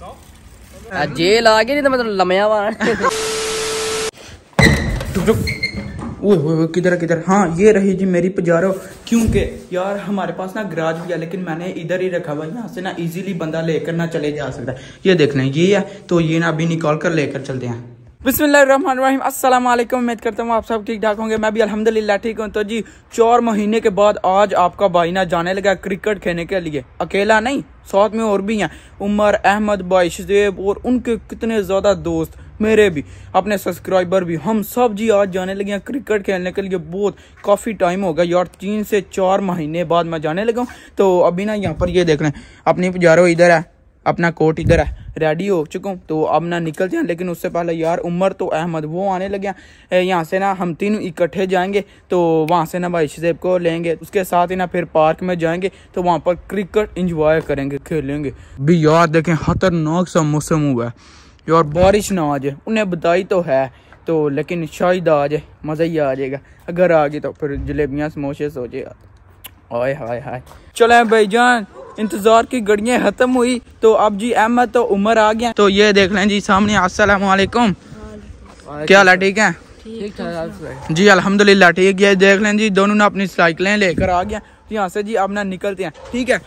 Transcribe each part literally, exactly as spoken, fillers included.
Jail आ गई नहीं तो मतलब लमया हुआ वो किधर किधर। हाँ ये रही जी मेरी पजारो, क्योंकि यार हमारे पास ना गराज भी है लेकिन मैंने इधर ही रखा हुआ, यहाँ से ना इजीली बंदा लेकर ना चले जा सकता है। ये देख लें ये है, तो ये ना अभी निकाल कर लेकर चलते हैं। बिस्मिल्लाहिर्रहमानिर्रहीम, अस्सलाम वालेकुम। उम्मीद करता हूँ आप सब ठीक ठाक होंगे, मैं भी अल्हम्दुलिल्लाह ठीक हूँ। तो जी चार महीने के बाद आज आपका भाई ना जाने लगा क्रिकेट खेलने के लिए। अकेला नहीं, साथ में और भी हैं, उमर, अहमद भाई, शुएब और उनके कितने ज़्यादा दोस्त, मेरे भी, अपने सब्सक्राइबर भी, हम सब जी आज जाने लगे हैं क्रिकेट खेलने के लिए। बहुत काफ़ी टाइम हो गया यार, तीन से चार महीने बाद मैं जाने लगा हूँ। तो अभी ना यहाँ पर ये देख लें, अपनी पजारो इधर है, अपना कोट इधर है, रेडी हो चुका हूँ। तो अब ना निकलते हैं, लेकिन उससे पहले यार उमर तो अहमद वो आने लगे हैं। यहाँ से ना हम तीनों इकट्ठे जाएंगे, तो वहाँ से ना भाई शुएब को लेंगे, उसके साथ ही ना फिर पार्क में जाएंगे, तो वहाँ पर क्रिकेट इंजॉय करेंगे, खेलेंगे भी। यार देखें खतरनाक सा मौसम हुआ है यार, बारिश ना आ जाए, उन्हें बताई तो है तो, लेकिन शायद आ जाए, मज़ा ही आ जाएगा। अगर आ गई तो फिर जलेबियाँ समोसे सो जाए। हाय हाय हाय, चले भाईजान, इंतजार की घड़ियाँ खत्म हुई, तो अब जी अहमद तो उमर आ गया। तो ये देख लें जी सामने, अस्सलाम वालेकुम, क्या हाल है, ठीक है? ठीक ठाक जी अल्हम्दुलिल्लाह ठीक है। देख लें जी दोनों ने अपनी साइकिलें लेकर आ गया, यहाँ से जी अब ना निकलते हैं, ठीक है?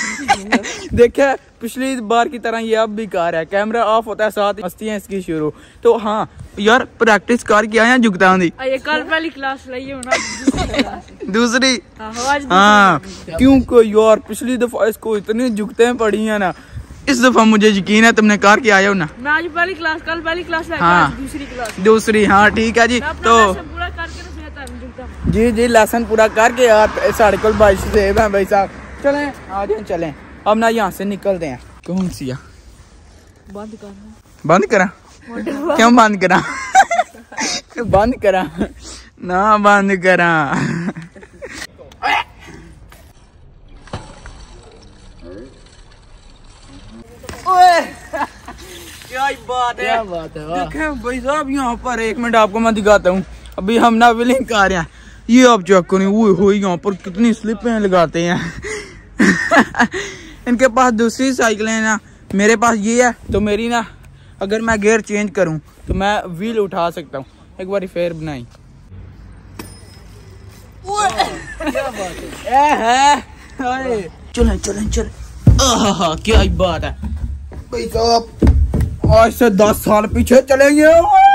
देखिए पिछली बार की तरह ये अब भी कार है, कैमरा ऑफ होता है, साथ मस्ती है इसकी शुरू। तो हाँ यार प्रैक्टिस कार किया है जुगता दी, ये कल पहली क्लास लाई हो ना, दूसरी। हाँ क्योंकि यार पिछली दफा इसको इतनी जुगतें पड़ी है ना, इस दफा मुझे यकीन है तुमने कार के आए हो ना। मैं आज पहली क्लास, कल पहली क्लास, हाँ दूसरी क्लास, दूसरी। हाँ ठीक है जी, तो पूरा करके जी जी लेसन पूरा करके यार साढ़े को भाई से भाई साहब, चलें आ जाए चलें। अब ना यहाँ से निकलते हैं। कौन सी है? बंद करना, बंद करा? क्यों बंद करा? बंद करा ना, बंद करा। क्या बात है, क्या बात है। देखें भाई साहब यहाँ पर एक मिनट आपको मैं दिखाता हूँ। अभी हम ना व्हीलिंग कर रहे हैं, ये आप चेक करें, वो हो यहाँ पर कितनी स्लिपें लगाते हैं। इनके पास दूसरी साइकिलें हैं ना, मेरे पास ये है, तो मेरी ना अगर मैं गियर चेंज करूं तो मैं व्हील उठा सकता हूँ। एक बार फेयर बनाई, चलें चलें चलें। क्या बात है भाई साहब, आज से दस साल पीछे चलेंगे।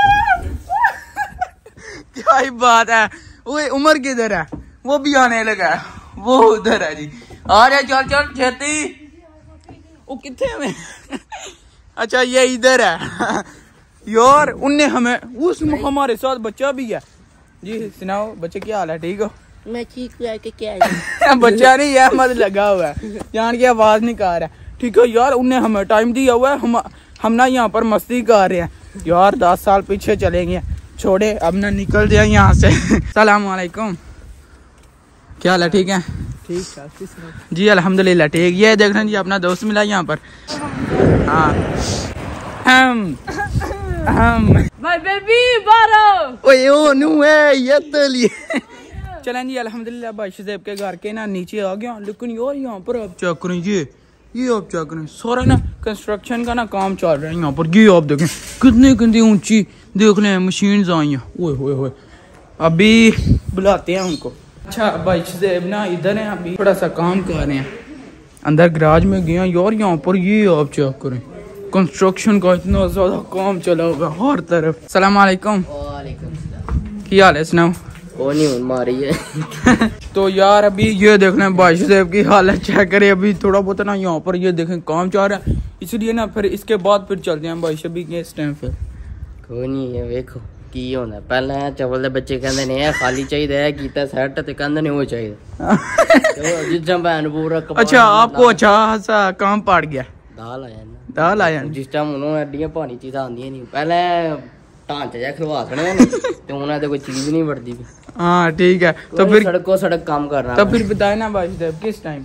क्या बात है। वो उमर किधर है? वो भी आने लगा है, वो उधर है जी। आ रहे, चल चल छेती। वो कितने में? अच्छा ये इधर है। यार उनने हमें, उस हमारे साथ बच्चा भी है जी। सुनाओ बच्चे, क्या हाल है, ठीक हो? मैं ठीक के क्या बच्चा नहीं है, मत लगा हुआ है, जान की आवाज नहीं कर रहा है, ठीक है यार? उनने हमें टाइम दिया हुआ है, हम हम ना यहाँ पर मस्ती कर रहे हैं यार। दस साल पीछे चलेंगे, छोड़े अब ना निकल जाए यहाँ से। सलाम वालेकुम, क्या हाल है, ठीक है? ठीक ठाक जी अल्हम्दुलिल्लाह ठीक। ये देख रहे जी अपना दोस्त मिला यहाँ पर। हाँ हम हम माय बेबी बारो, ओए ओ नु है ये तो लिए। चलें जी अल्हम्दुलिल्लाह भाई शुएब के घर के ना नीचे आ गया, लेकिन यार यहाँ पर आप चेक करें, ये ये आप चेक करें, सारा ना कंस्ट्रक्शन का ना काम चल रहा है यहाँ पर। ये आप देखें कितनी कितनी ऊंची, देख लें मशीन आई हैं। ओए होए होए, अभी बुलाते हैं उनको। अच्छा भाई शुएब ना इधर है, अभी थोड़ा सा काम कर रहे हैं, अंदर गराज में गए हैं यार। यहाँ पर ये आप चेक करें, कंस्ट्रक्शन का इतना ज्यादा काम चला होगा हर तरफ। सलाम वालेकुम। क्या हाल है, सुनाओ? वो नहीं मारी है। तो यार अभी ये देख लें भाई शुएब की हालत चेक करें, अभी थोड़ा बहुत ना यहाँ पर ये देखें काम चल रहा है, इसलिए ना फिर इसके बाद फिर चलते हैं भाई शुएब के इस टाइम। फिर कोई नहीं है, देखो की होना पहले चावल दे बच्चे कहते ने खाली चाहिए कीता सेट ते कहते ने वो चाहिए। जिस भैन पूरा। अच्छा आपको अच्छा सा काम पड़ गया, दाल आया दाल आया जिस टाइम उन्होंने एडियां भारी चीज़ां आंदियां नहीं, पहले ढांचे जा खलवा सने ते उन्हें तो कोई चीज नहीं बढ़ती। हाँ ठीक है, तो फिर सड़क को सड़क काम कर रहा तो फिर बताए ना भाई साहब किस टाइम पे?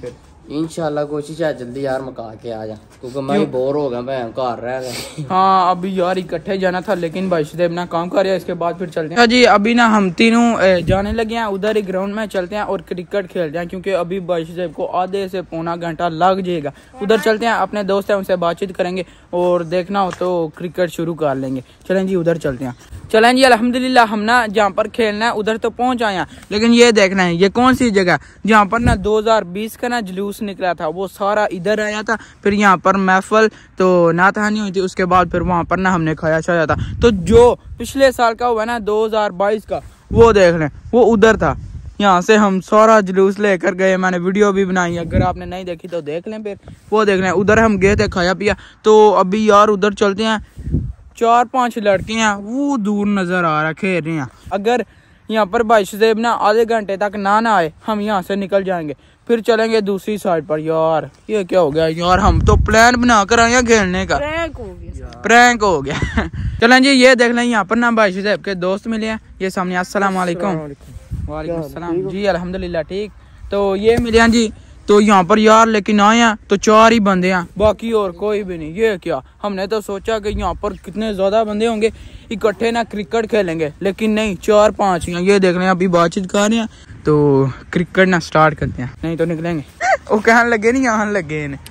इंशाल्लाह कोशिश है जल्दी यार मका के आ जा, क्योंकि मैं बोर हो गया, मैं घर रह गया। हाँ अभी यार इकट्ठे जाना था, लेकिन बाइशदेव ना काम कर रहा है, इसके बाद फिर चलते हैं जी। अभी ना हम तीनों जाने लगे हैं उधर ही ग्राउंड में, चलते हैं और क्रिकेट खेलते हैं, क्योंकि अभी बाइशदेव को आधे से पौना घंटा लग जाएगा। उधर चलते हैं, अपने दोस्त हैं उनसे बातचीत करेंगे और देखना हो तो क्रिकेट शुरू कर लेंगे। चलें जी उधर चलते हैं। चलें जी अल्हम्दुलिल्लाह हम ना जहाँ पर खेलना है उधर तो पहुंच आए हैं, लेकिन ये देखना है ये कौन सी जगह जहाँ पर ना दो हज़ार बीस का ना जुलूस निकला था, वो सारा इधर आया था। फिर यहाँ पर महफल तो नातहानी हुई थी, उसके बाद फिर वहाँ पर ना हमने खाया छाया था। तो जो पिछले साल का हुआ ना दो हज़ार बाईस का, वो देख लें वो उधर था। यहाँ से हम सारा जुलूस लेकर गए, मैंने वीडियो भी बनाई, अगर आपने नहीं देखी तो देख लें। फिर वो देख लें उधर हम गए थे, खाया पिया। तो अभी यार उधर चलते हैं, चार पांच लड़के हैं वो दूर नजर आ रहा खेल रहे हैं। अगर यहाँ पर बाइशदेव ना आधे घंटे तक ना ना आए, हम यहाँ से निकल जाएंगे, फिर चलेंगे दूसरी साइड पर। यार ये क्या हो गया यार, हम तो प्लान बना कर आए हैं खेलने का, प्रैंक हो गया, प्रैंक हो गया। चलें जी ये देख लें यहाँ पर ना बाइशदेव के दोस्त मिले हैं, ये सामने। अस्सलाम वालेकुम। वालेकुम अस्सलाम जी, अल्हम्दुलिल्लाह ठीक। तो ये मिले हैं जी, तो यहाँ पर यार लेकिन आए हैं तो चार ही बंदे हैं, बाकी और कोई भी नहीं। ये क्या, हमने तो सोचा कि यहाँ पर कितने ज्यादा बंदे होंगे इकट्ठे ना क्रिकेट खेलेंगे, लेकिन नहीं, चार पांच ही हैं। ये देख रहे हैं अभी बातचीत कर रहे हैं, तो क्रिकेट ना स्टार्ट करते हैं, नहीं तो निकलेंगे। वो कहने लगे नहीं यहाँ लगे ने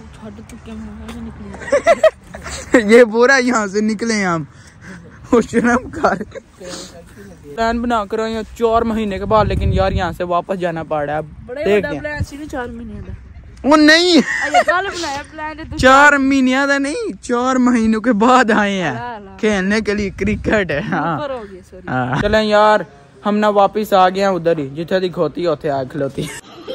ये पूरा यहाँ से निकले हम शर्म कर प्लान बना कर आए चार महीने के बाद, लेकिन यार यहाँ से वापस जाना पड़ रहा है। चार महीने वो नहीं चार महीने का नहीं, चार महीनों के बाद आए हैं खेलने के लिए क्रिकेट है। हाँ चलें यार, हम ना वापिस आ गए हैं उधर ही, जिथे दी खोती उथे आ खलोती।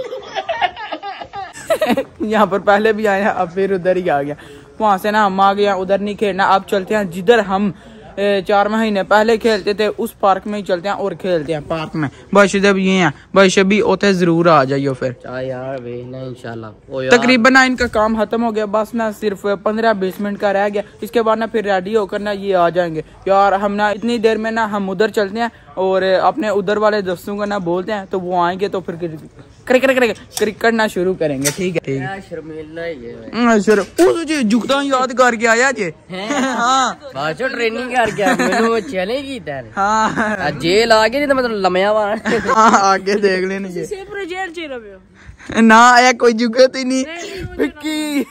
यहाँ पर पहले भी आए हैं, अब फिर उधर ही आ गया। वहां से ना हम आ गए, उधर नहीं खेलना, अब चलते हैं जिधर हम चार महीने पहले खेलते थे, उस पार्क में ही चलते हैं और खेलते हैं पार्क में। बाइशदेव ये हैं, बाइशदेव भी उथे जरूर आ जाइयो फिर यार इंशाल्लाह। तकरीबन ना इनका काम खत्म हो गया, बस ना सिर्फ पंद्रह बीस मिनट का रह गया, इसके बाद ना फिर रेडी होकर ना ये आ जाएंगे। यार हम ना इतनी देर में ना हम उधर चलते हैं और अपने उधर वाले दोस्तों को ना बोलते हैं, तो वो आएंगे तो फिर क्रिकेट क्रिकेट ना शुरू करेंगे। ठीक है ठीक है, झुकता याद करके आया जे। हाँ ट्रेनिंग करके चले की हाँ जेल आ गई, नहीं तो मतलब लमया हाँ आगे देख लेना ना आया कोई जुगत ही नहीं। विक्की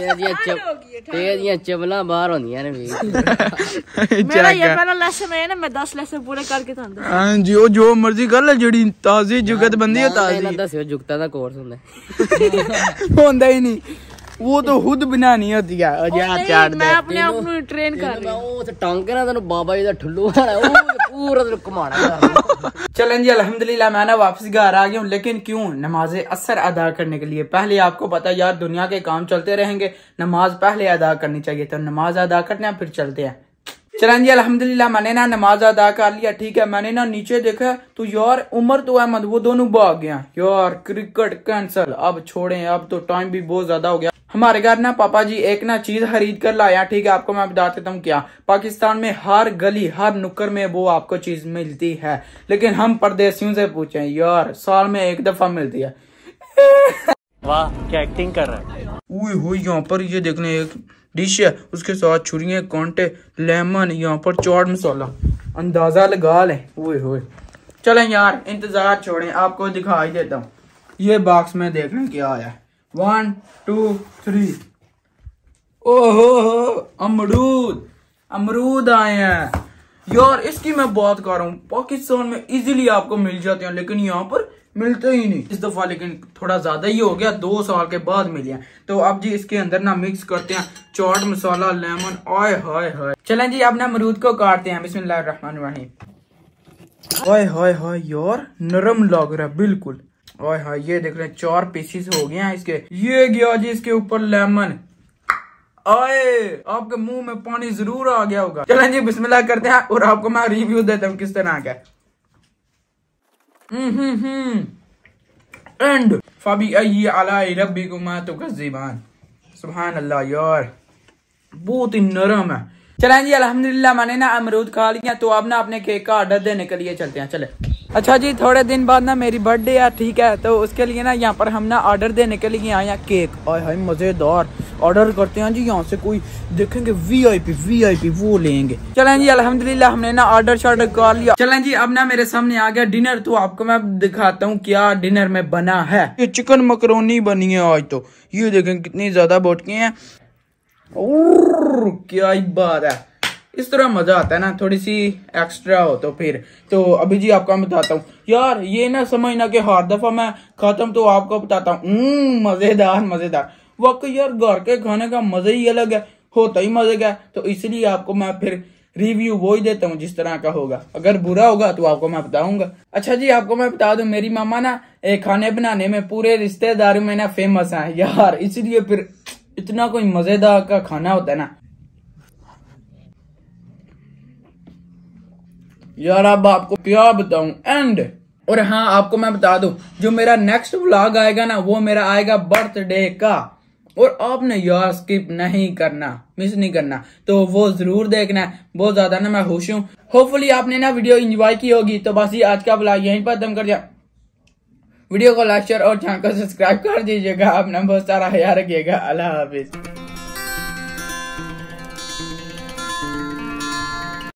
चपला बाहर होंदियां ने मेरा ये पहला लेसन है ना, मैं दस लेसन पूरे करके थांदा। हां जी, ओ जो मर्जी कर ले, जेडी ताजी जुगत बंदी है ताजी। दस्यो जुगता दा कोर्स हुंदा होंदा ही नहीं, वो तो खुद बनानी होती है। यार मैं अपने आप को ट्रेन कर रहा हूं, ओ टांगे ना तन्नू बाबा जी दा ठुल्लू वाला पूरा तन्नू घुमाना। चलें जी अल्हम्दुलिल्लाह मैं ना वापस घर आ गया हूँ, लेकिन क्यों, नमाज़े असर अदा करने के लिए। पहले आपको पता यार दुनिया के काम चलते रहेंगे, नमाज पहले अदा करनी चाहिए, तो नमाज अदा करते हैं फिर चलते हैं। चलें जी अल्हम्दुलिल्लाह मैंने ना नमाज अदा कर लिया। ठीक है, मैंने ना नीचे देखा तो यार उमर तो अहमद वो दोनों भाग गया। यार क्रिकेट कैंसल, अब छोड़े, अब तो टाइम भी बहुत ज्यादा हो गया। हमारे घर ना पापा जी एक ना चीज खरीद कर लाया। ठीक है, आपको मैं बता देता हूँ क्या, पाकिस्तान में हर गली हर नुक्कड़ में वो आपको चीज मिलती है, लेकिन हम परदेसियों से पूछे यार साल में एक दफा मिलती है। वाह क्या एक्टिंग कर रहा है। ओए यहाँ पर ये देखने एक डिश है, उसके साथ छुरियां, कांटे, लेमन, यहाँ पर चाट मसाला, अंदाजा लगा ले। ओए होए चलें यार इंतजार छोड़ें, आपको दिखाई देता हूँ। ये बॉक्स में देखने क्या आया है, वन टू थ्री। ओहो हो अमरूद, अमरूद आए हैं यार। इसकी मैं बात कर रहा हूँ, पाकिस्तान में इजीली आपको मिल जाते हैं, लेकिन यहाँ पर मिलते ही नहीं इस दफा, लेकिन थोड़ा ज्यादा ही हो गया, दो साल के बाद मिले हैं। तो अब जी इसके अंदर ना मिक्स करते हैं चाट मसाला, लेमन, आय हाय हाय। चलें जी अब ना अमरूद को काटते हैं, बिस्मिल्लाहिर्रहमानिर्रहीम। आय हाय हाय यार नरम लग रहा है बिल्कुल। आय हाय ये देख रहे हैं चार पीसीस हो गए हैं इसके। ये गया जी इसके ऊपर लेमन, आए आपके मुंह में पानी जरूर आ गया होगा। चलें जी बिस्मिल्लाह करते हैं और आपको मैं रिव्यू देता हूँ किस तरह का। हम्म हम्म हम्म एंड फबी अय्यी अलाई रब्बिकुमा तुकज़्ज़िबान। सुभान अल्लाह यार बहुत ही नरम है। चलें जी अल्हम्दुलिल्लाह मैंने ना अमरूद खा लिया, तो अब ना अपने केक का ऑर्डर देने के लिए चलते हैं। चले अच्छा जी, थोड़े दिन बाद ना मेरी बर्थडे है, ठीक है, तो उसके लिए ना यहाँ पर हम ना ऑर्डर देने के लिए आए हैं केक। आय हाय मजेदार, ऑर्डर करते हैं जी यहाँ से, कोई देखेंगे वीआईपी वीआईपी वो लेंगे। चलें जी अल्हम्दुलिल्लाह हमने ना ऑर्डर शॉर्डर कर लिया। चलें जी अब ना मेरे सामने आ गया डिनर, तो आपको मैं दिखाता हूँ क्या डिनर में बना है। ये चिकन मकरोनी बनी है आज, तो ये देखें कितनी ज्यादा बोटके हैं, क्या ही बात है। इस तरह मजा आता है ना, थोड़ी सी एक्स्ट्रा हो तो फिर। तो अभी जी आपको मैं बताता हूँ यार, ये ना समझना कि हर दफा मैं खत्म तो आपको बताता हूँ मजेदार मजेदार। वाकई यार घर के खाने का मजा ही अलग है, होता ही मजे का, तो इसलिए आपको मैं फिर रिव्यू वो ही देता हूँ जिस तरह का होगा। अगर बुरा होगा तो आपको मैं बताऊंगा। अच्छा जी आपको मैं बता दूं, मेरी मामा ना एक खाने बनाने में पूरे रिश्तेदारों में ना फेमस है यार, इसलिए फिर इतना कोई मजेदार का खाना होता है ना यार, अब आपको क्या बताऊं एंड। और हाँ आपको मैं बता दूं, जो मेरा नेक्स्ट व्लॉग आएगा ना वो मेरा आएगा बर्थडे का, और आपने यार स्किप नहीं करना, मिस नहीं करना, तो वो जरूर देखना है। बहुत ज्यादा ना मैं खुश हूँ, होपफुली आपने ना वीडियो एंजॉय की होगी। तो बस ये आज का व्लॉग यहीं पर खत्म कर दिया। वीडियो को लाइक शेयर और चैनल को सब्सक्राइब कर दीजिएगा। अपना बहुत सारा ख्याल रखिएगा। अल्लाह हाफिज।